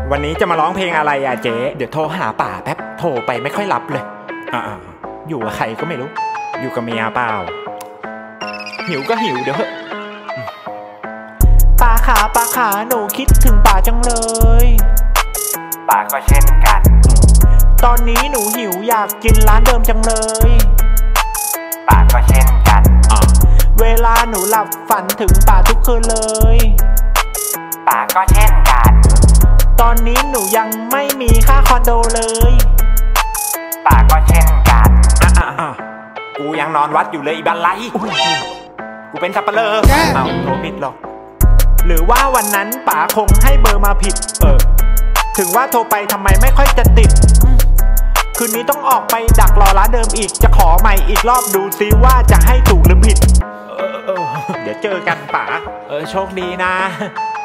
วันนี้จะมาร้องเพลงอะไรอะเจ๊เดี๋ยวโทรหาป่าแป๊บโทรไปไม่ค่อยรับเลยอยู่กับใครก็ไม่รู้อยู่กับเมียเปล่าหิวก็หิวเดี๋ยวเถอะป่าขาหนูคิดถึงป่าจังเลยป่าก็เช่นกันตอนนี้หนูหิวอยากกินร้านเดิมจังเลยป่าก็เช่นกันเวลาหนูหลับฝันถึงป่าทุกคืนเลยป่าก็เช่นกันตอนนี้หนูยังไม่มีค่าคอนโดเลยป่าก็เช่นกันกูยังนอนวัดอยู่เลยอีบันไลกูเป็นสับปะเลอโทรผิดหรอกหรือว่าวันนั้นป๋าคงให้เบอร์มาผิดถึงว่าโทรไปทำไมไม่ค่อยจะติดคืนนี้ต้องออกไปดักรอร้านเดิมอีกจะขอใหม่อีกรอบดูซิว่าจะให้ถูกหรือผิดเดี๋ยวเจอกันป๋าโชคดีนะ